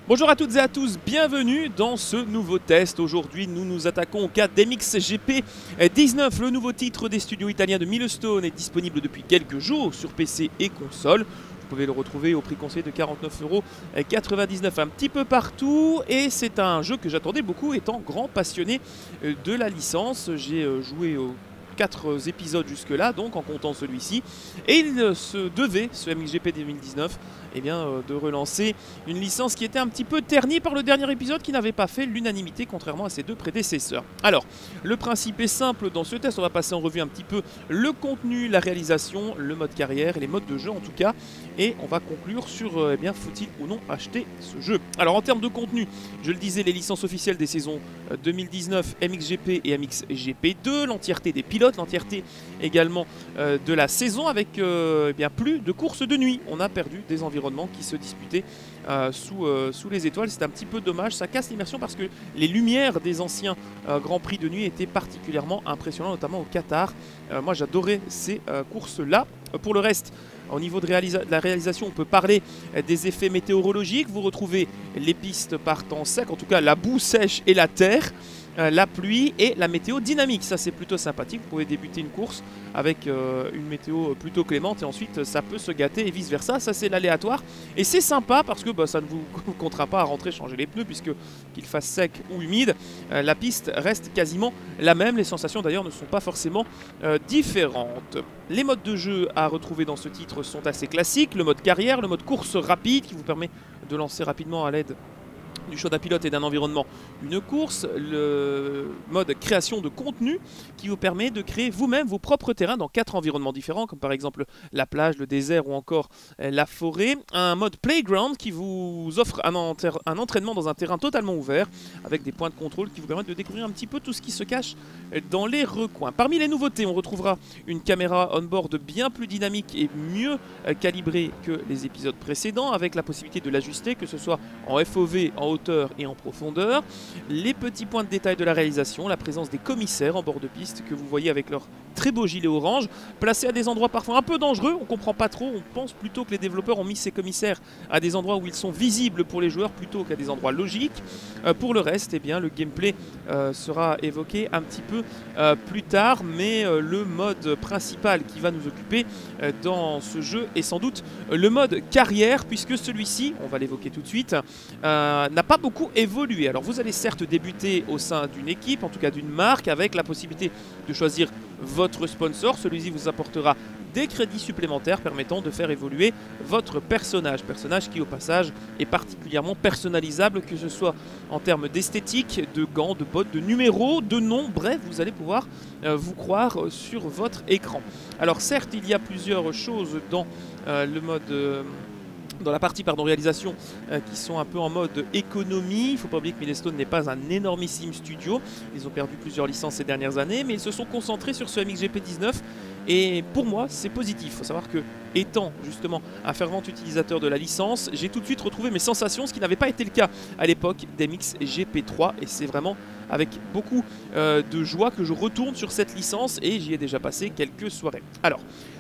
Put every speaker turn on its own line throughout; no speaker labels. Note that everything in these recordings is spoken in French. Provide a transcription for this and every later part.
Bonjour à toutes et à tous, bienvenue dans ce nouveau test. Aujourd'hui, nous nous attaquons au cas d'MXGP 19. Le nouveau titre des studios italiens de Milestone est disponible depuis quelques jours sur PC et console. Vous pouvez le retrouver au prix conseillé de 49,99 €, un petit peu partout. Et c'est un jeu que j'attendais beaucoup, étant grand passionné de la licence. J'ai joué aux 4 épisodes jusque-là, donc en comptant celui-ci. Et il se devait, ce MXGP 2019, de relancer une licence qui était un petit peu ternie par le dernier épisode qui n'avait pas fait l'unanimité contrairement à ses deux prédécesseurs. Alors, le principe est simple dans ce test, on va passer en revue un petit peu le contenu, la réalisation, le mode carrière et les modes de jeu en tout cas. Et on va conclure sur faut-il ou non acheter ce jeu. Alors en termes de contenu, je le disais, les licences officielles des saisons 2019, MXGP et MXGP2, l'entièreté des pilotes, l'entièreté également de la saison avec plus de courses de nuit. On a perdu des environnements qui se disputaient sous les étoiles. C'est un petit peu dommage, ça casse l'immersion parce que les lumières des anciens Grands Prix de nuit étaient particulièrement impressionnantes, notamment au Qatar. Moi j'adorais ces courses-là. Pour le reste, au niveau de la réalisation, on peut parler des effets météorologiques. Vous retrouvez les pistes partant sec, en tout cas la boue sèche et la terre, la pluie et la météo dynamique. Ça, c'est plutôt sympathique. Vous pouvez débuter une course avec une météo plutôt clémente et ensuite ça peut se gâter et vice versa. Ça, c'est l'aléatoire et c'est sympa parce que ça ne vous contraint pas à rentrer changer les pneus puisque qu'il fasse sec ou humide, la piste reste quasiment la même. Les sensations d'ailleurs ne sont pas forcément différentes. Les modes de jeu à retrouver dans ce titre sont assez classiques. Le mode carrière, le mode course rapide qui vous permet de lancer rapidement à l'aide du choix d'un pilote et d'un environnement une course, le mode création de contenu qui vous permet de créer vous-même vos propres terrains dans 4 environnements différents comme par exemple la plage, le désert ou encore la forêt, un mode playground qui vous offre un entraînement dans un terrain totalement ouvert avec des points de contrôle qui vous permettent de découvrir un petit peu tout ce qui se cache dans les recoins. Parmi les nouveautés, on retrouvera une caméra on-board bien plus dynamique et mieux calibrée que les épisodes précédents avec la possibilité de l'ajuster que ce soit en FOV, en hauteur et en profondeur. Les petits points de détail de la réalisation, la présence des commissaires en bord de piste que vous voyez avec leur très beau gilet orange, placés à des endroits parfois un peu dangereux, on comprend pas trop, on pense plutôt que les développeurs ont mis ces commissaires à des endroits où ils sont visibles pour les joueurs plutôt qu'à des endroits logiques. Pour le reste, le gameplay sera évoqué un petit peu plus tard, mais le mode principal qui va nous occuper dans ce jeu est sans doute le mode carrière, puisque celui-ci, on va l'évoquer tout de suite, n'a pas beaucoup évolué. Alors vous allez certes débuter au sein d'une équipe, en tout cas d'une marque, avec la possibilité de choisir votre sponsor. Celui-ci vous apportera des crédits supplémentaires permettant de faire évoluer votre personnage qui au passage est particulièrement personnalisable, que ce soit en termes d'esthétique, de gants, de bottes, de numéros, de noms, bref, vous allez pouvoir vous croire sur votre écran. Alors certes, il y a plusieurs choses dans le mode... dans la partie réalisation qui sont un peu en mode économie. Il ne faut pas oublier que Milestone n'est pas un énormissime studio. Ils ont perdu plusieurs licences ces dernières années, mais ils se sont concentrés sur ce MXGP 19 et pour moi c'est positif. Il faut savoir que étant justement un fervent utilisateur de la licence, j'ai tout de suite retrouvé mes sensations, ce qui n'avait pas été le cas à l'époque d'MXGP 3 et c'est vraiment avec beaucoup de joie que je retourne sur cette licence et j'y ai déjà passé quelques soirées. Alors,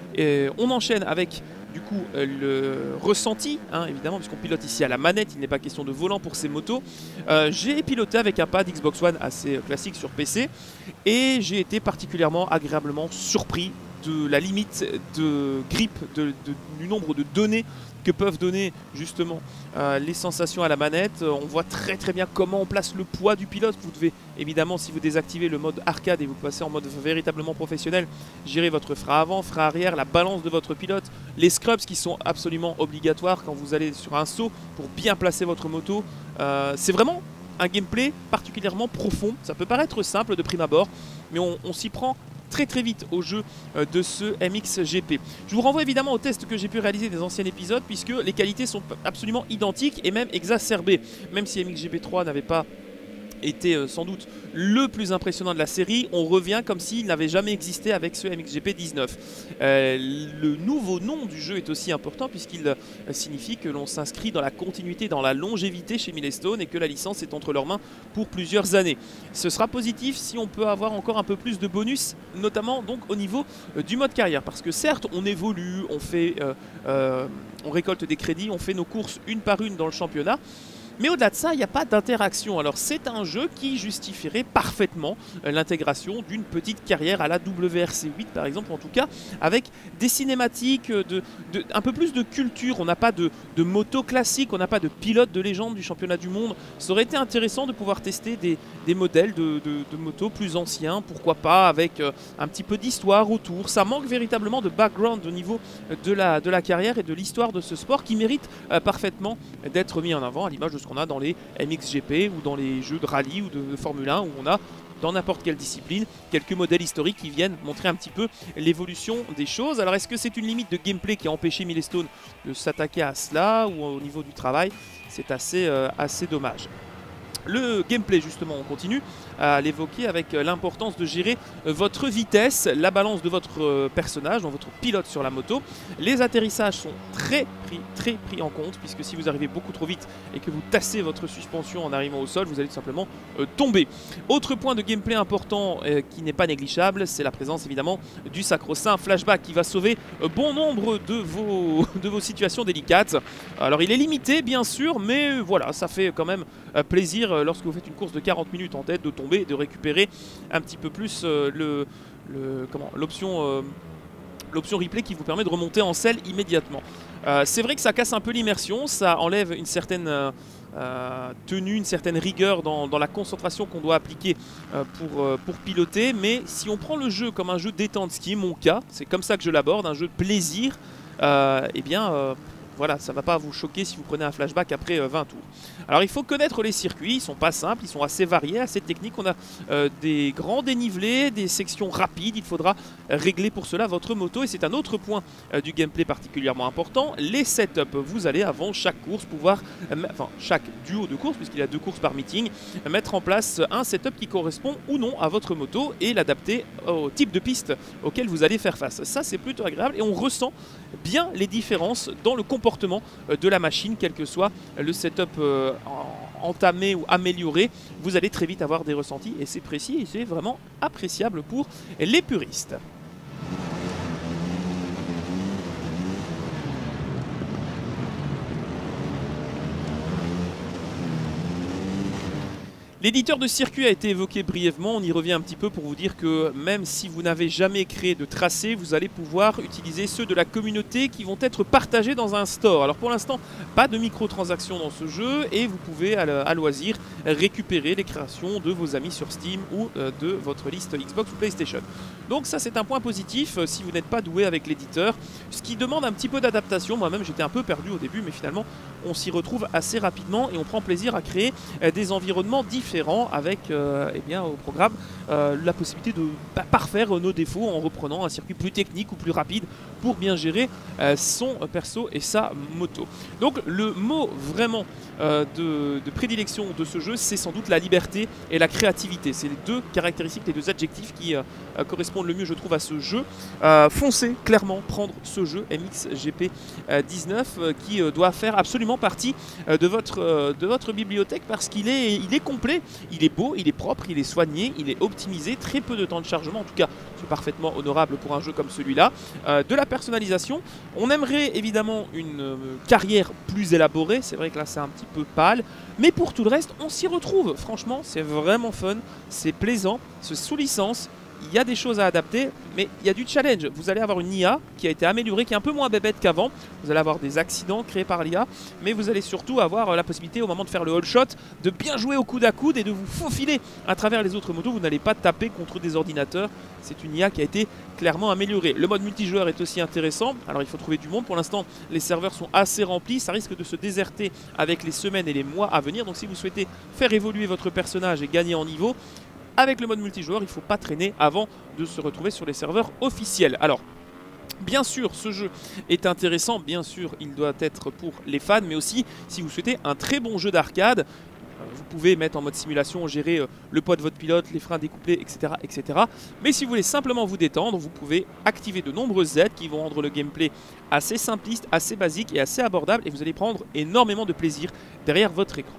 on enchaîne avec du coup le ressenti, évidemment, puisqu'on pilote ici à la manette, il n'est pas question de volant pour ces motos. J'ai piloté avec un pad Xbox One assez classique sur PC et j'ai été particulièrement agréablement surpris de la limite de grip, du nombre de données que peuvent donner justement les sensations à la manette. On voit très bien comment on place le poids du pilote. Vous devez évidemment, si vous désactivez le mode arcade et vous passez en mode véritablement professionnel, gérer votre frein avant, frein arrière, la balance de votre pilote, les scrubs qui sont absolument obligatoires quand vous allez sur un saut pour bien placer votre moto. C'est vraiment un gameplay particulièrement profond. Ça peut paraître simple de prime abord, mais on s'y prend très vite au jeu de ce MXGP. Je vous renvoie évidemment au test que j'ai pu réaliser des anciens épisodes puisque les qualités sont absolument identiques et même exacerbées. Même si MXGP 3 n'avait pas était sans doute le plus impressionnant de la série, on revient comme s'il n'avait jamais existé avec ce MXGP 19. Le nouveau nom du jeu est aussi important puisqu'il signifie que l'on s'inscrit dans la continuité, dans la longévité chez Milestone et que la licence est entre leurs mains pour plusieurs années. Ce sera positif si on peut avoir encore un peu plus de bonus, notamment donc au niveau du mode carrière, parce que certes on évolue, on récolte des crédits, on fait nos courses une par une dans le championnat, Mais au-delà de ça, il n'y a pas d'interaction. Alors c'est un jeu qui justifierait parfaitement l'intégration d'une petite carrière à la WRC8 par exemple, en tout cas avec des cinématiques, un peu plus de culture. On n'a pas de moto classique, on n'a pas de pilote de légende du championnat du monde. Ça aurait été intéressant de pouvoir tester des modèles de motos plus anciens, pourquoi pas avec un petit peu d'histoire autour. Ça manque véritablement de background au niveau de la carrière et de l'histoire de ce sport qui mérite parfaitement d'être mis en avant à l'image de ce qu'on a dans les MXGP ou dans les jeux de rallye ou de Formule 1 où on a dans n'importe quelle discipline quelques modèles historiques qui viennent montrer un petit peu l'évolution des choses. Alors est-ce que c'est une limite de gameplay qui a empêché Milestone de s'attaquer à cela ou au niveau du travail? C'est assez dommage. Le gameplay justement, on continue à l'évoquer avec l'importance de gérer votre vitesse, la balance de votre personnage, donc votre pilote sur la moto. Les atterrissages sont très pris en compte puisque si vous arrivez beaucoup trop vite et que vous tassez votre suspension en arrivant au sol, vous allez tout simplement tomber. Autre point de gameplay important qui n'est pas négligeable, c'est la présence évidemment du sacro-saint flashback qui va sauver bon nombre de vos situations délicates. Alors il est limité bien sûr, mais voilà, ça fait quand même plaisir lorsque vous faites une course de 40 minutes en tête de tomber, de récupérer un petit peu plus l'option replay qui vous permet de remonter en selle immédiatement. C'est vrai que ça casse un peu l'immersion, ça enlève une certaine tenue, une certaine rigueur dans la concentration qu'on doit appliquer pour piloter, mais si on prend le jeu comme un jeu détente, ce qui est mon cas, c'est comme ça que je l'aborde, un jeu de plaisir, eh bien voilà, ça ne va pas vous choquer si vous prenez un flashback après 20 tours. Alors il faut connaître les circuits, ils ne sont pas simples, ils sont assez variés, assez techniques. On a des grands dénivelés, des sections rapides, il faudra régler pour cela votre moto. Et c'est un autre point du gameplay particulièrement important, les setups. Vous allez avant chaque course pouvoir, enfin chaque duo de course, puisqu'il y a 2 courses par meeting, mettre en place un setup qui correspond ou non à votre moto et l'adapter au type de piste auquel vous allez faire face. Ça c'est plutôt agréable et on ressent bien les différences dans le comportement de la machine, quel que soit le setup entamé ou amélioré. Vous allez très vite avoir des ressentis et c'est précis et c'est vraiment appréciable pour les puristes. L'éditeur de circuit a été évoqué brièvement, on y revient un petit peu pour vous dire que même si vous n'avez jamais créé de tracé, vous allez pouvoir utiliser ceux de la communauté qui vont être partagés dans un store. Alors pour l'instant, pas de microtransactions dans ce jeu et vous pouvez à loisir récupérer les créations de vos amis sur Steam ou de votre liste Xbox ou PlayStation. Donc ça c'est un point positif si vous n'êtes pas doué avec l'éditeur, ce qui demande un petit peu d'adaptation. Moi-même j'étais un peu perdu au début, mais finalement on s'y retrouve assez rapidement et on prend plaisir à créer des environnements différents avec eh bien, au programme la possibilité de parfaire nos défauts en reprenant un circuit plus technique ou plus rapide pour bien gérer son perso et sa moto. Donc le mot vraiment de prédilection de ce jeu, c'est sans doute la liberté et la créativité. C'est les 2 caractéristiques, les 2 adjectifs qui correspondent le mieux je trouve à ce jeu. Foncez clairement prendre ce jeu MXGP 19 qui doit faire absolument partie de votre bibliothèque parce qu'il est complet, il est beau, il est propre, il est soigné, il est optimisé, très peu de temps de chargement, en tout cas c'est parfaitement honorable pour un jeu comme celui-là. De la personnalisation, on aimerait évidemment une carrière plus élaborée, c'est vrai que là c'est un petit peu pâle, mais pour tout le reste on s'y retrouve, franchement c'est vraiment fun, c'est plaisant, c'est sous licence. Il y a des choses à adapter, mais il y a du challenge. Vous allez avoir une IA qui a été améliorée, qui est un peu moins bébête qu'avant. Vous allez avoir des accidents créés par l'IA, mais vous allez surtout avoir la possibilité, au moment de faire le all shot, de bien jouer au coude à coude et de vous faufiler à travers les autres motos. Vous n'allez pas taper contre des ordinateurs. C'est une IA qui a été clairement améliorée. Le mode multijoueur est aussi intéressant. Alors il faut trouver du monde. Pour l'instant, les serveurs sont assez remplis. Ça risque de se déserter avec les semaines et les mois à venir. Donc si vous souhaitez faire évoluer votre personnage et gagner en niveau, avec le mode multijoueur, il ne faut pas traîner avant de se retrouver sur les serveurs officiels. Alors, bien sûr, ce jeu est intéressant, bien sûr, il doit être pour les fans, mais aussi si vous souhaitez un très bon jeu d'arcade. Vous pouvez mettre en mode simulation, gérer le poids de votre pilote, les freins découplés, etc., etc. Mais si vous voulez simplement vous détendre, vous pouvez activer de nombreuses aides qui vont rendre le gameplay assez simpliste, assez basique et assez abordable. Et vous allez prendre énormément de plaisir derrière votre écran.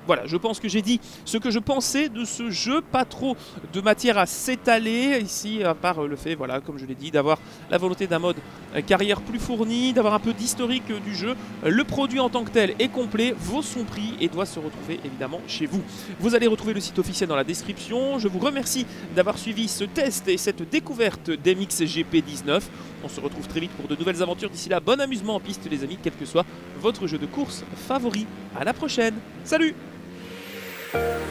Voilà, je pense que j'ai dit ce que je pensais de ce jeu, pas trop de matière à s'étaler ici, à part le fait, voilà, comme je l'ai dit, d'avoir la volonté d'un mode carrière plus fourni, d'avoir un peu d'historique du jeu. Le produit en tant que tel est complet, vaut son prix et doit se retrouver évidemment chez vous. Vous allez retrouver le site officiel dans la description. Je vous remercie d'avoir suivi ce test et cette découverte d'MXGP 19. On se retrouve très vite pour de nouvelles aventures. D'ici là, bon amusement en piste les amis, quel que soit votre jeu de course favori. À la prochaine, salut!